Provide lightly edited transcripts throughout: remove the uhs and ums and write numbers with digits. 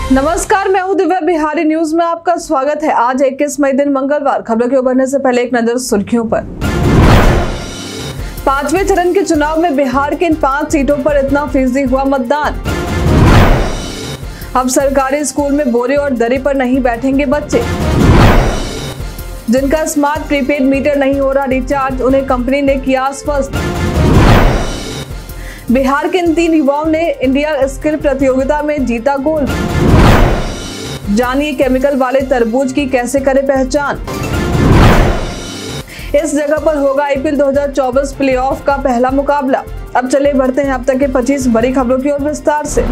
नमस्कार, मैं हूं दिव्या। बिहारी न्यूज में आपका स्वागत है। आज 21 मई दिन मंगलवार। खबरों के उभरने से पहले एक नजर सुर्खियों पर। 5वें चरण के चुनाव में बिहार के इन 5 सीटों पर इतना फीसदी हुआ मतदान। अब सरकारी स्कूल में बोरे और दरी पर नहीं बैठेंगे बच्चे। जिनका स्मार्ट प्रीपेड मीटर नहीं हो रहा रिचार्ज, उन्हें कंपनी ने किया आश्वस्त। बिहार के इन 3 युवाओं ने इंडिया स्किल प्रतियोगिता में जीता गोल्ड। जानिए केमिकल वाले तरबूज की कैसे करें पहचान। इस जगह पर होगा आईपीएल 2024 प्लेऑफ का पहला मुकाबला। अब चले बढ़ते हैं अब तक के 25 बड़ी खबरों की ओर विस्तार से।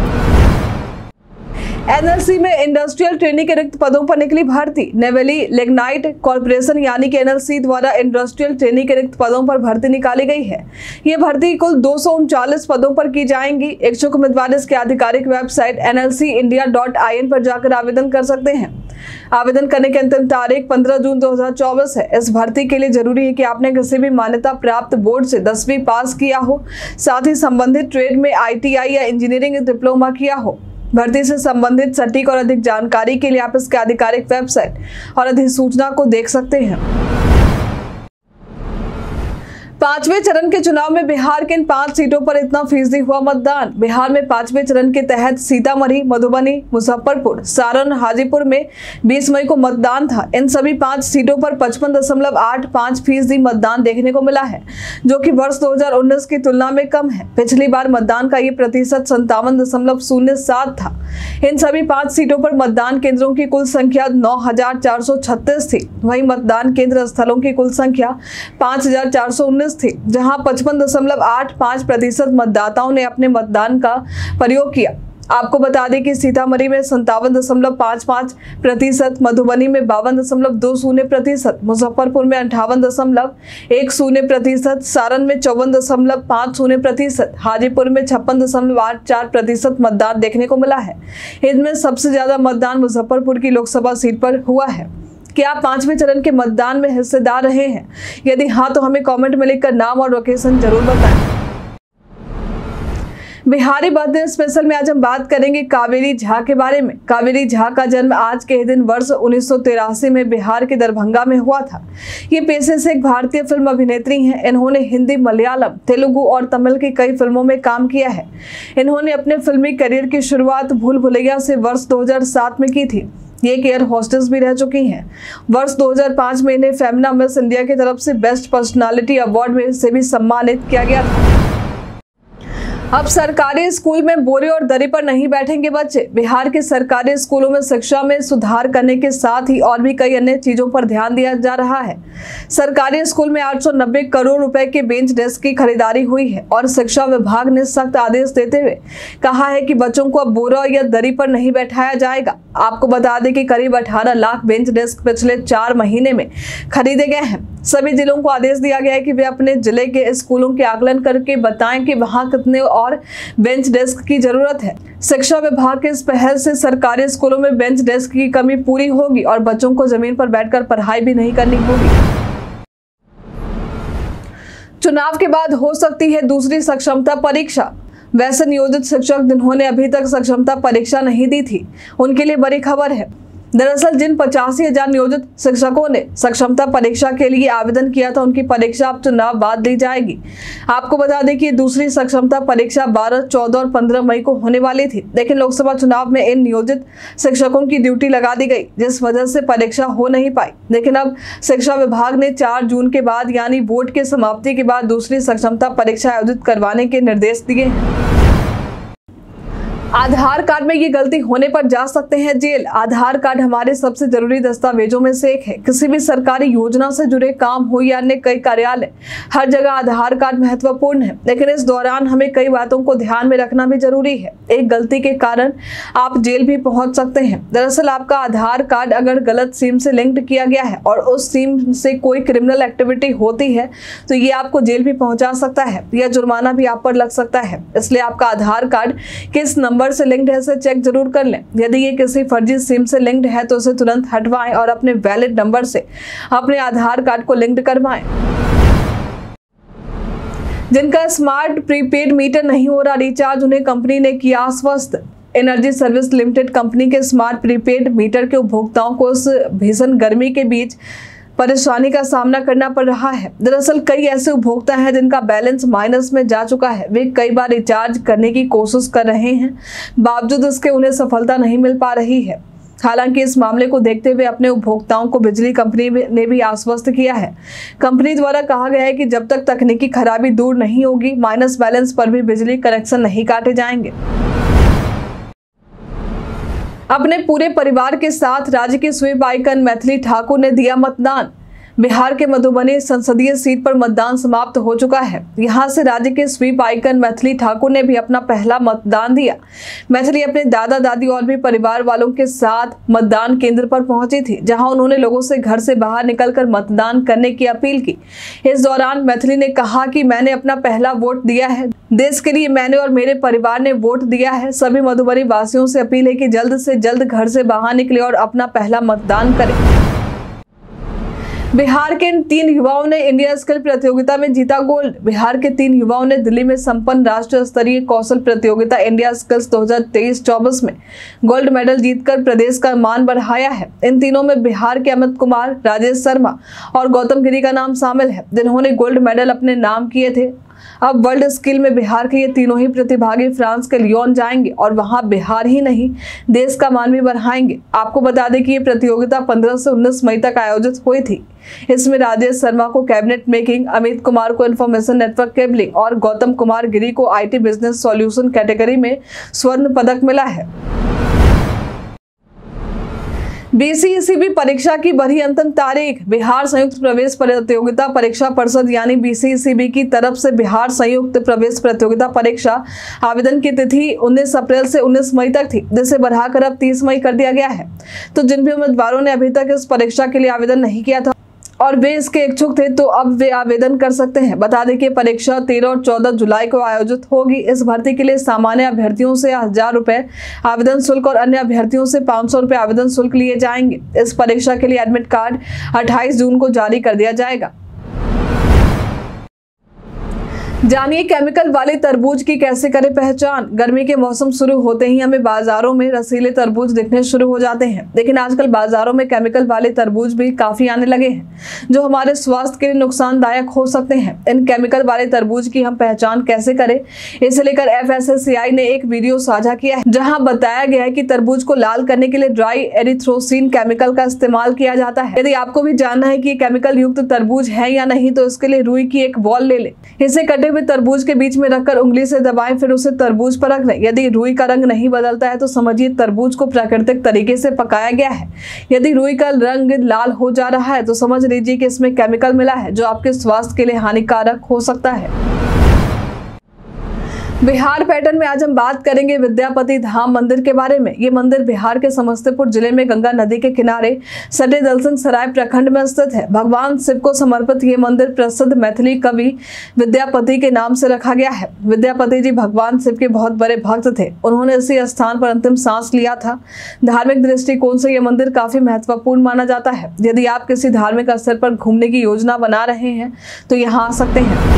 एनएलसी में इंडस्ट्रियल ट्रेनिंग के रिक्त पदों पर निकली भर्ती। नेवेली लिग्नाइट कॉर्पोरेशन यानी कि एनएलसी द्वारा इंडस्ट्रियल ट्रेनिंग के रिक्त पदों पर भर्ती निकाली गई है। ये भर्ती कुल 239 पदों पर की जाएंगी। इच्छुक उम्मीदवार इसके आधिकारिक वेबसाइट nlcindia.in पर जाकर आवेदन कर सकते हैं। आवेदन करने की अंतिम तारीख 15 जून 2024 है। इस भर्ती के लिए जरूरी है कि आपने किसी भी मान्यता प्राप्त बोर्ड से 10वीं पास किया हो, साथ ही संबंधित ट्रेड में ITI या इंजीनियरिंग डिप्लोमा किया हो। भर्ती से संबंधित सटीक और अधिक जानकारी के लिए आप इसके आधिकारिक वेबसाइट और अधिसूचना को देख सकते हैं। 5वें चरण के चुनाव में बिहार के इन 5 सीटों पर इतना फीसदी हुआ मतदान। बिहार में 5वें चरण के तहत सीतामढ़ी, मधुबनी, मुजफ्फरपुर, सारण, हाजीपुर में 20 मई को मतदान था। इन सभी 5 सीटों पर 55.85% मतदान देखने को मिला है, जो कि वर्ष 2019 की तुलना में कम है। पिछली बार मतदान का ये प्रतिशत 57.07 था। इन सभी 5 सीटों पर मतदान केंद्रों की कुल संख्या 9,436 थी। वहीं मतदान केंद्र स्थलों की कुल संख्या 5,419 थी, जहां 55.85% मतदाताओं ने अपने मतदान का प्रयोग किया। आपको बता दें कि सीतामढ़ी में 57.55%, मधुबनी में 52.20%, मुजफ्फरपुर में 58.10%, सारण में 54.50%, हाजीपुर में 56.84% मतदान देखने को मिला है। इनमें सबसे ज्यादा मतदान मुजफ्फरपुर की लोकसभा सीट पर हुआ है। क्या आप 5वें चरण के मतदान में हिस्सेदार रहे हैं? यदि हाँ, तो हमें कमेंट में लिखकर नाम और लोकेशन जरूर बताएं। बिहारी बर्थडे स्पेशल में आज हम बात करेंगे कावेरी झा के बारे में। कावेरी झा का जन्म आज के ही दिन वर्ष 1983 में बिहार के दरभंगा में हुआ था। ये पेशे से एक भारतीय फिल्म अभिनेत्री हैं। इन्होंने हिंदी, मलयालम, तेलुगु और तमिल की कई फिल्मों में काम किया है। इन्होंने अपने फिल्मी करियर की शुरुआत भूल भुलैया से वर्ष 2007 में की थी। ये एक एयर होस्टेस भी रह चुकी हैं। वर्ष 2005 में इन्हें फेमिना मिस इंडिया की तरफ से बेस्ट पर्सनालिटी अवार्ड में से भी सम्मानित किया गया था। अब सरकारी स्कूल में बोरे और दरी पर नहीं बैठेंगे बच्चे। बिहार के सरकारी स्कूलों में शिक्षा में सुधार करने के साथ ही और भी कई अन्य चीजों पर ध्यान दिया जा रहा है। सरकारी स्कूल में 890 करोड़ रुपए के बेंच डेस्क की खरीदारी हुई है और शिक्षा विभाग ने सख्त आदेश देते हुए कहा है कि बच्चों को अब बोरा या दरी पर नहीं बैठाया जाएगा। आपको बता दें कि करीब 18 लाख बेंच डेस्क पिछले 4 महीने में खरीदे गए हैं। सभी जिलों को आदेश दिया गया है कि वे अपने जिले के स्कूलों के आकलन करके बताएं कि वहां कितने और बेंच डेस्क की जरूरत है। शिक्षा विभाग के इस पहल से सरकारी स्कूलों में बेंच डेस्क की कमी पूरी होगी और बच्चों को जमीन पर बैठकर पढ़ाई भी नहीं करनी होगी। चुनाव के बाद हो सकती है दूसरी सक्षमता परीक्षा। वैसे नियोजित शिक्षक जिन्होंने अभी तक सक्षमता परीक्षा नहीं दी थी, उनके लिए बड़ी खबर है। दरअसल जिन 85,000 नियोजित शिक्षकों ने सक्षमता परीक्षा के लिए आवेदन किया था, उनकी परीक्षा अब चुनाव बाद ली जाएगी। आपको बता दें कि दूसरी सक्षमता परीक्षा 12, 14 और 15 मई को होने वाली थी, लेकिन लोकसभा चुनाव में इन नियोजित शिक्षकों की ड्यूटी लगा दी गई, जिस वजह से परीक्षा हो नहीं पाई। लेकिन अब शिक्षा विभाग ने 4 जून के बाद यानी वोट के समाप्ति के बाद दूसरी सक्षमता परीक्षा आयोजित करवाने के निर्देश दिए हैं। आधार कार्ड में ये गलती होने पर जा सकते हैं जेल। आधार कार्ड हमारे सबसे जरूरी दस्तावेजों में से एक है। किसी भी सरकारी योजना से जुड़े काम हो या अन्य कई कार्यालय, हर जगह आधार कार्ड महत्वपूर्ण है। लेकिन इस दौरान हमें कई बातों को ध्यान में रखना भी जरूरी है। एक गलती के कारण आप जेल भी पहुंच सकते हैं। दरअसल आपका आधार कार्ड अगर गलत सिम से लिंक्ड किया गया है और उस सिम से कोई क्रिमिनल एक्टिविटी होती है, तो ये आपको जेल भी पहुंचा सकता है या जुर्माना भी आप पर लग सकता है। इसलिए आपका आधार कार्ड किस नंबर से लिंक्ड है इसे चेक जरूर कर लें। यदि ये किसी फर्जी सिम से लिंक्ड है तो उसे तुरंत हटवाएं और अपने वैलिड नंबर से अपने आधार कार्ड को लिंक्ड करवाएं। जिनका स्मार्ट प्रीपेड मीटर नहीं हो रहा रिचार्ज, उन्हें कंपनी ने किया आश्वस्त। एनर्जी सर्विस लिमिटेड कंपनी के स्मार्ट प्रीपेड मीटर के उपभोक्ताओं को इस भीषण गर्मी के बीच परेशानी का सामना करना पड़ रहा है। दरअसल कई ऐसे उपभोक्ता हैं जिनका बैलेंस माइनस में जा चुका है। वे कई बार रिचार्ज करने की कोशिश कर रहे हैं, बावजूद इसके उन्हें सफलता नहीं मिल पा रही है। हालांकि इस मामले को देखते हुए अपने उपभोक्ताओं को बिजली कंपनी ने भी आश्वस्त किया है। कंपनी द्वारा कहा गया है कि जब तक तकनीकी खराबी दूर नहीं होगी, माइनस बैलेंस पर भी बिजली कनेक्शन नहीं काटे जाएंगे। अपने पूरे परिवार के साथ राज्य की स्वीप आइकन मैथिली ठाकुर ने दिया मतदान। बिहार के मधुबनी संसदीय सीट पर मतदान समाप्त हो चुका है। यहां से राज्य के स्वीप आइकन मैथिली ठाकुर ने भी अपना पहला मतदान दिया। मैथिली अपने दादा दादी और भी परिवार वालों के साथ मतदान केंद्र पर पहुंची थी, जहां उन्होंने लोगों से घर से बाहर निकलकर मतदान करने की अपील की। इस दौरान मैथिली ने कहा कि मैंने अपना पहला वोट दिया है, देश के लिए मैंने और मेरे परिवार ने वोट दिया है। सभी मधुबनी वासियों से अपील है कि जल्द से जल्द घर से बाहर निकले और अपना पहला मतदान करें। बिहार के 3 युवाओं ने इंडिया स्किल प्रतियोगिता में जीता गोल्ड। बिहार के 3 युवाओं ने दिल्ली में संपन्न राष्ट्रीय स्तरीय कौशल प्रतियोगिता इंडिया स्किल्स 2023-24 में गोल्ड मेडल जीतकर प्रदेश का मान बढ़ाया है। इन तीनों में बिहार के अमित कुमार, राजेश शर्मा और गौतम गिरी का नाम शामिल है, जिन्होंने गोल्ड मेडल अपने नाम किए थे। अब वर्ल्ड स्किल में बिहार के ये तीनों ही प्रतिभागी फ्रांस के लियोन जाएंगे और वहां बिहार ही नहीं, देश का मान भी बढ़ाएंगे। आपको बता दें कि ये प्रतियोगिता 15 से 19 मई तक आयोजित हुई थी। इसमें राजेश शर्मा को कैबिनेट मेकिंग, अमित कुमार को इंफॉर्मेशन नेटवर्क केबलिंग और गौतम कुमार गिरी को आईटी बिजनेस सॉल्यूशन कैटेगरी में स्वर्ण पदक मिला है। बीसीईसीबी परीक्षा की बढ़ी अंतिम तारीख। बिहार संयुक्त प्रवेश प्रतियोगिता परीक्षा परिषद यानी बीसीईसीबी की तरफ से बिहार संयुक्त प्रवेश प्रतियोगिता परीक्षा आवेदन की तिथि 19 अप्रैल से 19 मई तक थी, जिसे बढ़ाकर अब 30 मई कर दिया गया है। तो जिन भी उम्मीदवारों ने अभी तक इस परीक्षा के लिए आवेदन नहीं किया था और वे इसके इच्छुक थे, तो अब वे आवेदन कर सकते हैं। बता दें कि परीक्षा 13 और 14 जुलाई को आयोजित होगी। इस भर्ती के लिए सामान्य अभ्यर्थियों से 1000 रुपए आवेदन शुल्क और अन्य अभ्यर्थियों से 500 रुपए आवेदन शुल्क लिए जाएंगे। इस परीक्षा के लिए एडमिट कार्ड 28 जून को जारी कर दिया जाएगा। जानिए केमिकल वाले तरबूज की कैसे करें पहचान। गर्मी के मौसम शुरू होते ही हमें बाजारों में रसीले तरबूज दिखने शुरू हो जाते हैं, लेकिन आजकल बाजारों में केमिकल वाले तरबूज भी काफी आने लगे हैं, जो हमारे स्वास्थ्य के लिए नुकसानदायक हो सकते हैं। इन केमिकल वाले तरबूज की हम पहचान कैसे करें, इसे लेकर FSSAI ने एक वीडियो साझा किया है, जहाँ बताया गया है कि तरबूज को लाल करने के लिए ड्राई एरिथ्रोसिन केमिकल का इस्तेमाल किया जाता है। यदि आपको भी जानना है कि ये केमिकल युक्त तरबूज है या नहीं, तो इसके लिए रुई की एक बॉल ले लें। इसे कटे हुए तरबूज के बीच में रखकर उंगली से दबाएं, फिर उसे तरबूज पर रख लें। यदि रुई का रंग नहीं बदलता है तो समझिए तरबूज को प्राकृतिक तरीके से पकाया गया है। यदि रुई का रंग लाल हो जा रहा है तो समझ लीजिए कि इसमें केमिकल मिला है, जो आपके स्वास्थ्य के लिए हानिकारक हो सकता है। बिहार पैटर्न में आज हम बात करेंगे विद्यापति धाम मंदिर के बारे में। ये मंदिर बिहार के समस्तीपुर जिले में गंगा नदी के किनारे सटे दलसिंह सराय प्रखंड में स्थित है। भगवान शिव को समर्पित ये मंदिर प्रसिद्ध मैथिली कवि विद्यापति के नाम से रखा गया है। विद्यापति जी भगवान शिव के बहुत बड़े भक्त थे। उन्होंने इसी स्थान पर अंतिम सांस लिया था। धार्मिक दृष्टिकोण से यह मंदिर काफी महत्वपूर्ण माना जाता है। यदि आप किसी धार्मिक स्थल पर घूमने की योजना बना रहे हैं तो यहाँ आ सकते हैं।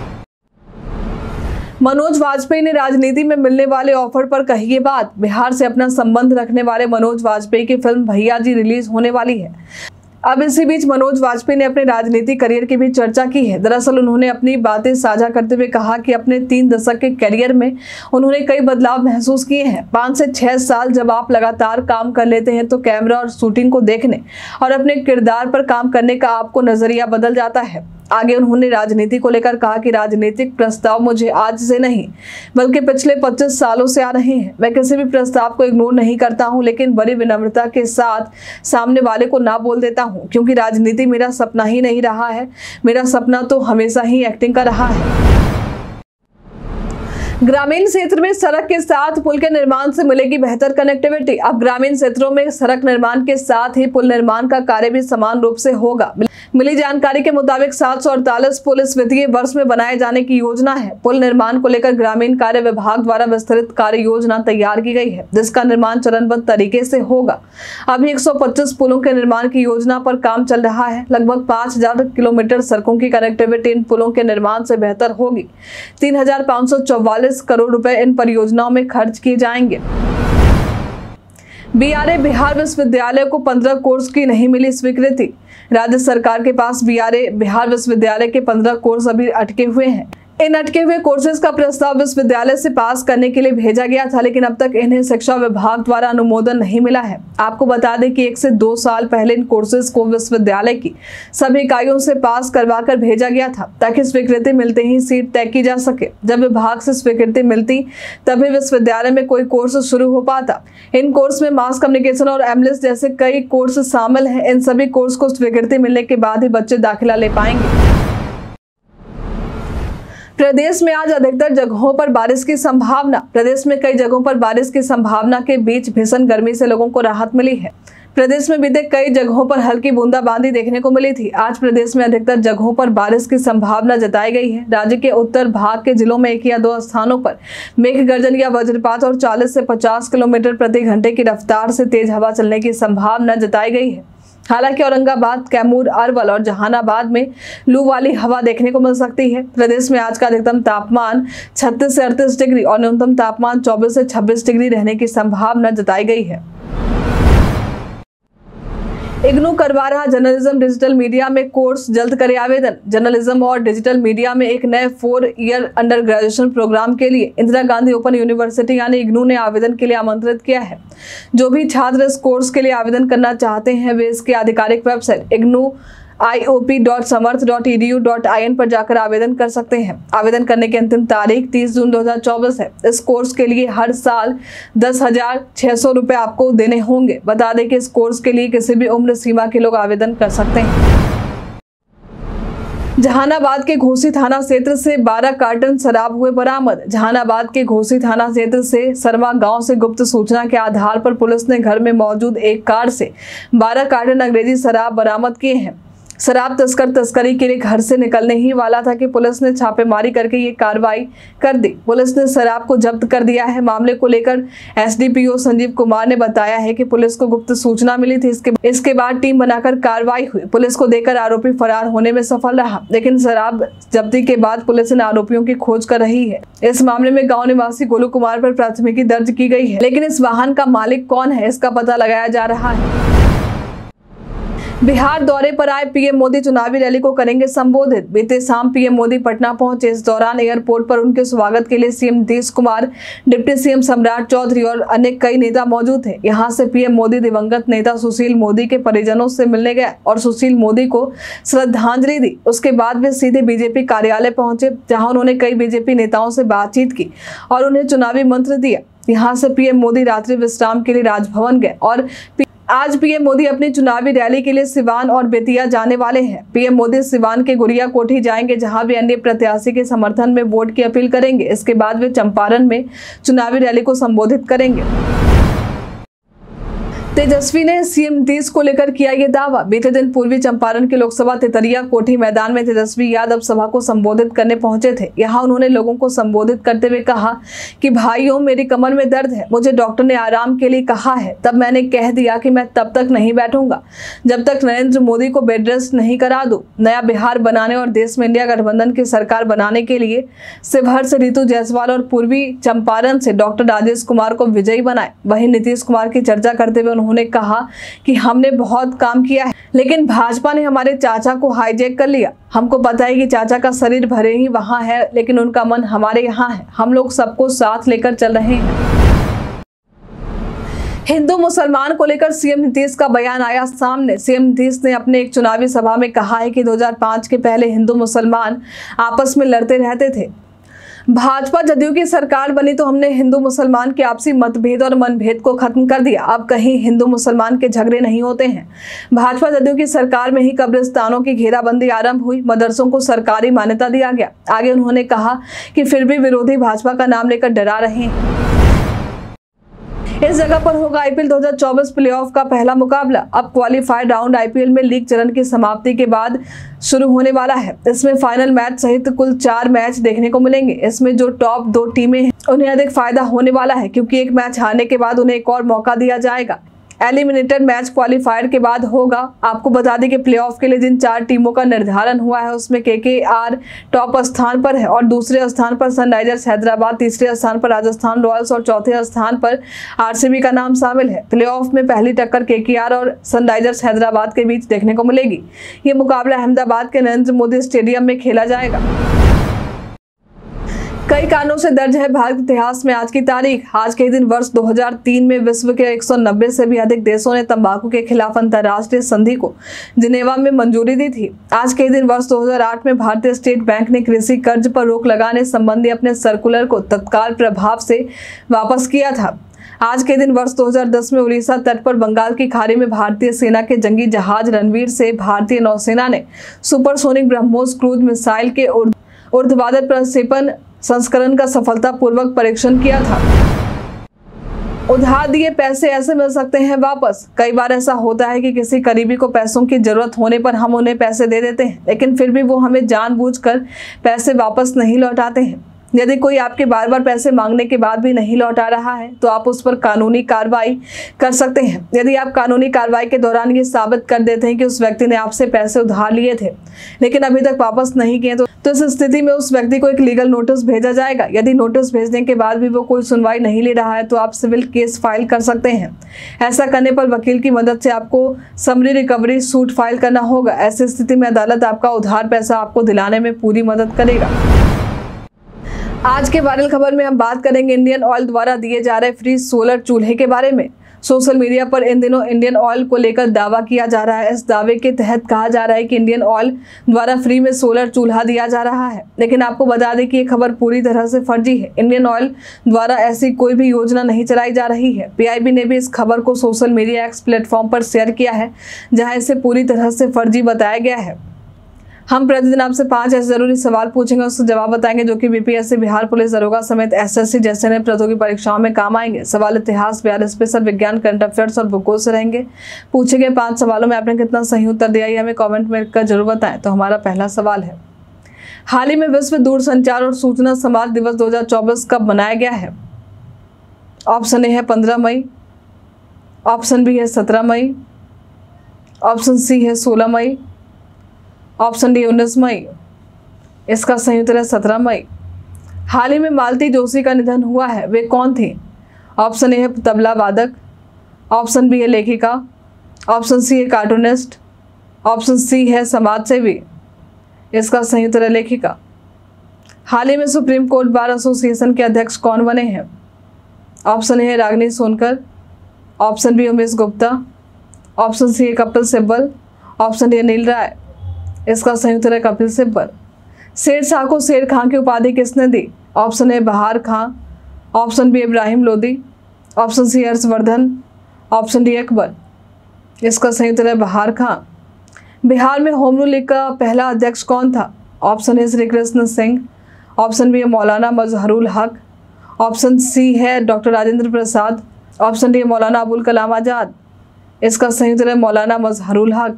मनोज वाजपेयी ने राजनीति में मिलने वाले ऑफर पर कही ये बात। बिहार से अपना संबंध रखने वाले मनोज वाजपेयी की फिल्म भैया जी रिलीज होने वाली है। अब इसी बीच मनोज वाजपेयी ने अपने राजनीतिक करियर की भी चर्चा की है। दरअसल उन्होंने अपनी बातें साझा करते हुए कहा कि अपने 3 दशक के करियर में उन्होंने कई बदलाव महसूस किए हैं। 5 से 6 साल जब आप लगातार काम कर लेते हैं तो कैमरा और शूटिंग को देखने और अपने किरदार पर काम करने का आपको नजरिया बदल जाता है। आगे उन्होंने राजनीति को लेकर कहा कि राजनीतिक प्रस्ताव मुझे आज से नहीं बल्कि पिछले 25 सालों से आ रहे हैं। मैं किसी भी प्रस्ताव को इग्नोर नहीं करता हूं, लेकिन बड़ी विनम्रता के साथ सामने वाले को ना बोल देता हूं, क्योंकि राजनीति मेरा सपना ही नहीं रहा है। मेरा सपना तो हमेशा ही एक्टिंग का रहा है। ग्रामीण क्षेत्र में सड़क के साथ पुल के निर्माण से मिलेगी बेहतर कनेक्टिविटी। अब ग्रामीण क्षेत्रों में सड़क निर्माण के साथ ही पुल निर्माण का कार्य भी समान रूप से होगा। मिली जानकारी के मुताबिक 748 पुल इस वित्तीय वर्ष में बनाए जाने की योजना है। पुल निर्माण को लेकर ग्रामीण कार्य विभाग द्वारा विस्तृत कार्य योजना तैयार की गई है, जिसका निर्माण चरणबद्ध तरीके से होगा। अभी 125 पुलों के निर्माण की योजना पर काम चल रहा है। लगभग 5000 किलोमीटर सड़कों की कनेक्टिविटी इन पुलों के निर्माण से बेहतर होगी। 3544 144 करोड़ रुपए इन परियोजनाओं में खर्च किए जाएंगे। बीआरए बिहार विश्वविद्यालय को 15 कोर्स की नहीं मिली स्वीकृति। राज्य सरकार के पास बीआरए बिहार विश्वविद्यालय के 15 कोर्स अभी अटके हुए हैं। इन अटके हुए कोर्सेज का प्रस्ताव विश्वविद्यालय से पास करने के लिए भेजा गया था, लेकिन अब तक इन्हें शिक्षा विभाग द्वारा अनुमोदन नहीं मिला है। आपको बता दें कि 1 से 2 साल पहले इन कोर्सेज को विश्वविद्यालय की सभी इकाइयों से पास करवाकर भेजा गया था, ताकि स्वीकृति मिलते ही सीट तय की जा सके। जब विभाग से स्वीकृति मिलती तभी विश्वविद्यालय में कोई कोर्स शुरू हो पाता। इन कोर्स में मास कम्युनिकेशन और एमएलएस जैसे कई कोर्स शामिल हैं। इन सभी कोर्स को स्वीकृति मिलने के बाद ही बच्चे दाखिला ले पाएंगे। प्रदेश में आज अधिकतर जगहों पर बारिश की संभावना। प्रदेश में कई जगहों पर बारिश की संभावना के बीच भीषण गर्मी से लोगों को राहत मिली है। प्रदेश में बीते कई जगहों पर हल्की बूंदाबांदी देखने को मिली थी। आज प्रदेश में अधिकतर जगहों पर बारिश की संभावना जताई गई है। राज्य के उत्तर भाग के जिलों में 1 या 2 स्थानों पर मेघ गर्जन या वज्रपात और 40 से 50 किलोमीटर प्रति घंटे की रफ्तार से तेज हवा चलने की संभावना जताई गई है। हालांकि औरंगाबाद, कैमूर, अरवल और जहानाबाद में लू वाली हवा देखने को मिल सकती है। प्रदेश में आज का अधिकतम तापमान 36 से 38 डिग्री और न्यूनतम तापमान 24 से 26 डिग्री रहने की संभावना जताई गई है। इग्नू करवा रहा जर्नलिज्म डिजिटल मीडिया में कोर्स, जल्द करे आवेदन। जर्नलिज्म और डिजिटल मीडिया में एक नए 4 ईयर अंडर ग्रेजुएशन प्रोग्राम के लिए इंदिरा गांधी ओपन यूनिवर्सिटी यानी इग्नू ने आवेदन के लिए आमंत्रित किया है। जो भी छात्र इस कोर्स के लिए आवेदन करना चाहते हैं वे इसके आधिकारिक वेबसाइट ignoo.iop.samarth.edu.in पर जाकर आवेदन कर सकते हैं। आवेदन करने की अंतिम तारीख 30 जून 2024 है। इस कोर्स के लिए हर साल 10,600 रुपए आपको देने होंगे। बता दें कि इस कोर्स के लिए किसी भी उम्र सीमा के लोग आवेदन कर सकते हैं। जहानाबाद के घोसी थाना क्षेत्र से 12 कार्टन शराब हुए बरामद। जहानाबाद के घोसी थाना क्षेत्र से सरमा गांव से गुप्त सूचना के आधार पर पुलिस ने घर में मौजूद एक कार से 12 कार्टन अंग्रेजी शराब बरामद किए हैं। शराब तस्कर तस्करी के लिए घर से निकलने ही वाला था कि पुलिस ने छापेमारी करके ये कार्रवाई कर दी। पुलिस ने शराब को जब्त कर दिया है। मामले को लेकर एसडीपीओ संजीव कुमार ने बताया है कि पुलिस को गुप्त सूचना मिली थी। इसके बाद टीम बनाकर कार्रवाई हुई। पुलिस को देकर आरोपी फरार होने में सफल रहा, लेकिन शराब जब्ती के बाद पुलिस इन आरोपियों की खोज कर रही है। इस मामले में गाँव निवासी गोलू कुमार पर प्राथमिकी दर्ज की गई है, लेकिन इस वाहन का मालिक कौन है इसका पता लगाया जा रहा है। बिहार दौरे पर आए पीएम मोदी चुनावी रैली को करेंगे संबोधित। बीते शाम पीएम मोदी पटना पहुंचे। इस दौरान एयरपोर्ट पर उनके स्वागत के लिए CM Nitish Kumar, deputy CM Samrat Choudhary और अन्य कई नेता मौजूद थे। यहां से पीएम मोदी दिवंगत नेता सुशील मोदी के परिजनों से मिलने गए और सुशील मोदी को श्रद्धांजलि दी। उसके बाद वे सीधे बीजेपी कार्यालय पहुंचे, जहां उन्होंने कई बीजेपी नेताओं से बातचीत की और उन्हें चुनावी मंत्र दिया। यहाँ से पीएम मोदी रात्रि विश्राम के लिए राजभवन गए और आज पीएम मोदी अपनी चुनावी रैली के लिए सिवान और बेतिया जाने वाले हैं। पीएम मोदी सिवान के गुड़िया कोठी जाएंगे, जहां वे अन्य प्रत्याशी के समर्थन में वोट की अपील करेंगे। इसके बाद वे चंपारण में चुनावी रैली को संबोधित करेंगे। तेजस्वी ने सीएम नीतीश को लेकर किया ये दावा। बीते दिन पूर्वी चंपारण के लोकसभा तेतरिया कोठी मैदान में तेजस्वी यादव सभा को संबोधित करने पहुंचे थे। यहां उन्होंने लोगों को संबोधित करते हुए कहा कि भाइयों, मेरी कमर में दर्द है, मुझे डॉक्टर ने आराम के लिए कहा है। तब मैंने कह दिया कि मैं तब तक नहीं बैठूंगा जब तक नरेंद्र मोदी को बेड रेस्ट नहीं करा दूं। नया बिहार बनाने और देश में इंडिया गठबंधन की सरकार बनाने के लिए शिवहर से रितु जायसवाल और पूर्वी चंपारण से डॉक्टर राजेश कुमार को विजयी बनाए। वहीं नीतीश कुमार की चर्चा करते हुए उन्होंने कहा कि हमने बहुत काम किया है, लेकिन भाजपा ने हमारे चाचा को हाईजैक कर लिया। हमको पता है कि चाचा का शरीर भले ही वहां है, लेकिन उनका मन हमारे यहाँ है। हम लोग सबको साथ लेकर चल रहे हैं। हिंदू मुसलमान को लेकर सीएम नीतीश का बयान आया सामने। सीएम नीतीश ने अपने एक चुनावी सभा में कहा है कि 2005 के पहले हिंदू मुसलमान आपस में लड़ते रहते थे। भाजपा जदयू की सरकार बनी तो हमने हिंदू मुसलमान के आपसी मतभेद और मनभेद को खत्म कर दिया। अब कहीं हिंदू मुसलमान के झगड़े नहीं होते हैं। भाजपा जदयू की सरकार में ही कब्रिस्तानों की घेराबंदी आरंभ हुई, मदरसों को सरकारी मान्यता दिया गया। आगे उन्होंने कहा कि फिर भी विरोधी भाजपा का नाम लेकर डरा रहे हैं। इस जगह पर होगा आईपीएल 2024 प्लेऑफ का पहला मुकाबला। अब क्वालिफाइड राउंड आईपीएल में लीग चरण की समाप्ति के बाद शुरू होने वाला है। इसमें फाइनल मैच सहित कुल 4 मैच देखने को मिलेंगे। इसमें जो टॉप 2 टीमें हैं उन्हें अधिक फायदा होने वाला है, क्योंकि एक मैच हारने के बाद उन्हें एक और मौका दिया जाएगा। एलिमिनेटर मैच क्वालिफायर के बाद होगा। आपको बता दें कि प्लेऑफ के लिए जिन 4 टीमों का निर्धारण हुआ है उसमें केकेआर टॉप स्थान पर है और दूसरे स्थान पर सनराइजर्स हैदराबाद, तीसरे स्थान पर राजस्थान रॉयल्स और चौथे स्थान पर आरसीबी का नाम शामिल है। प्लेऑफ में पहली टक्कर केकेआर और सनराइजर्स हैदराबाद के बीच देखने को मिलेगी। ये मुकाबला अहमदाबाद के नरेंद्र मोदी स्टेडियम में खेला जाएगा। कई कारणों से दर्ज है भारत इतिहास में आज की तारीख। आज के दिन वर्ष 2003 में विश्व के 190 से भी अधिक देशों ने तंबाकू के खिलाफ अंतर्राष्ट्रीय संधि को जिनेवा में मंजूरी दी थी। आज के दिन वर्ष 2008 में भारतीय स्टेट बैंक ने कृषि कर्ज पर रोक लगाने संबंधी अपने सर्कुलर को तत्काल प्रभाव से वापस किया था। आज के दिन वर्ष 2010 में उड़ीसा तट पर बंगाल की खाड़ी में भारतीय सेना के जंगी जहाज रणवीर से भारतीय नौसेना ने सुपरसोनिक ब्रह्मोस क्रूज मिसाइल के ऊर्ध्वाधर प्रक्षेपण संस्करण का सफलतापूर्वक परीक्षण किया था। उधार दिए पैसे ऐसे मिल सकते हैं वापस। कई बार ऐसा होता है कि किसी करीबी को पैसों की जरूरत होने पर हम उन्हें पैसे दे देते हैं, लेकिन फिर भी वो हमें जानबूझकर पैसे वापस नहीं लौटाते हैं। यदि कोई आपके बार बार पैसे मांगने के बाद भी नहीं लौटा रहा है तो आप उस पर कानूनी कार्रवाई कर सकते हैं। यदि आप कानूनी कार्रवाई के दौरान ये साबित कर देते हैं कि उस व्यक्ति ने आपसे पैसे उधार लिए थे लेकिन अभी तक वापस नहीं किए तो इस स्थिति में उस व्यक्ति को एक लीगल नोटिस भेजा जाएगा। यदि नोटिस भेजने के बाद भी वो कोई सुनवाई नहीं ले रहा है तो आप सिविल केस फाइल कर सकते हैं। ऐसा करने पर वकील की मदद से आपको समरी रिकवरी सूट फाइल करना होगा। ऐसी स्थिति में अदालत आपका उधार पैसा आपको दिलाने में पूरी मदद करेगा। आज के वायरल खबर में हम बात करेंगे इंडियन ऑयल द्वारा दिए जा रहे फ्री सोलर चूल्हे के बारे में। सोशल मीडिया पर इन दिनों इंडियन ऑयल को लेकर दावा किया जा रहा है। इस दावे के तहत कहा जा रहा है कि इंडियन ऑयल द्वारा फ्री में सोलर चूल्हा दिया जा रहा है, लेकिन आपको बता दें कि ये खबर पूरी तरह से फर्जी है। इंडियन ऑयल द्वारा ऐसी कोई भी योजना नहीं चलाई जा रही है। पीआईबी ने भी इस खबर को सोशल मीडिया एक्स प्लेटफॉर्म पर शेयर किया है जहां इसे पूरी तरह से फर्जी बताया गया है। हम प्रतिदिन आपसे 5 ऐसे जरूरी सवाल पूछेंगे, उससे जवाब बताएंगे जो कि बीपीएससी, बिहार पुलिस दरोगा समेत एसएससी जैसे नए प्रतियोगी परीक्षाओं में काम आएंगे। सवाल इतिहास, बिहार स्पेशल, विज्ञान, करंट अफेयर्स और भूगोल से रहेंगे। पूछे गए 5 सवालों में आपने कितना सही उत्तर दिया ये हमें कॉमेंट में लिखकर जरूर बताएं। तो हमारा पहला सवाल है, हाल ही में विश्व दूरसंचार और सूचना समाज दिवस 2024 कब मनाया गया है? ऑप्शन ए है 15 मई, ऑप्शन बी है 17 मई, ऑप्शन सी है 16 मई, ऑप्शन डी 19 मई। इसका सही उत्तर है 17 मई। हाल ही में मालती जोशी का निधन हुआ है, वे कौन थी? ऑप्शन ए है तबला वादक, ऑप्शन बी है लेखिका, ऑप्शन सी है कार्टूनिस्ट, ऑप्शन सी है समाज सेवी। इसका सही उत्तर है लेखिका। हाल ही में सुप्रीम कोर्ट बार एसोसिएशन के अध्यक्ष कौन बने हैं? ऑप्शन ए है Ragini Sonkar, option B Umesh Gupta, option C है कपिल सिब्बल, ऑप्शन डी नील राय। इसका सही उत्तर है कपिल सिब्बल। शेर शाह को शेर खां की उपाधि किसने दी? Option A Bahar Khan, option B Ibrahim Lodi, option C Harshvardhan, option D Akbar. इसका सही उत्तर है बहार खां। बिहार में होम रूल लीग का पहला अध्यक्ष कौन था? Option A Shri Krishna Singh, option B है मौलाना मजहरुल हक, ऑप्शन सी है doctor Rajendra Prasad, option D Maulana Abul Kalam Azad. इसका सही उत्तर है मौलाना मजहरुल हक।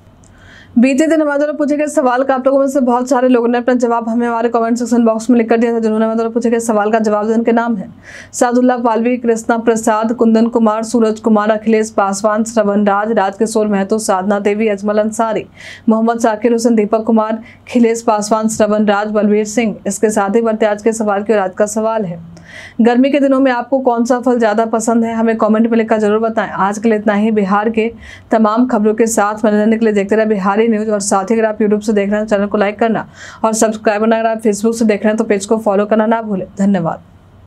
बीते दिन हमारे द्वारा पूछे गए सवाल का आप लोगों में से बहुत सारे लोगों ने अपना जवाब हमें हमारे कमेंट सेक्शन बॉक्स में लिख कर दिया था। जिन्होंने हमारे द्वारा पूछे गए सवाल का जवाब देने के नाम है सादुल्ला पालवी, कृष्णा प्रसाद, कुंदन कुमार, सूरज कुमार, अखिलेश पासवान, श्रवण राज, राजकिशोर महतो, साधना देवी, अजमल अंसारी, मोहम्मद जाकिर हुसैन, दीपक कुमार, खिलेश पासवान, श्रवण राज, बलवीर सिंह। इसके साथ ही बढ़ते आज के सवाल की और आज का सवाल है, गर्मी के दिनों में आपको कौन सा फल ज्यादा पसंद है? हमें कमेंट में लिखकर जरूर बताएं। आज के लिए इतना ही। बिहार के तमाम खबरों के साथ मनोरंजन के लिए देखते रहे बिहारी न्यूज। और साथ ही अगर आप यूट्यूब से देख रहे हैं तो चैनल को लाइक करना और सब्सक्राइब करना, अगर आप फेसबुक से देख रहे हैं तो पेज को फॉलो करना ना भूलें। धन्यवाद।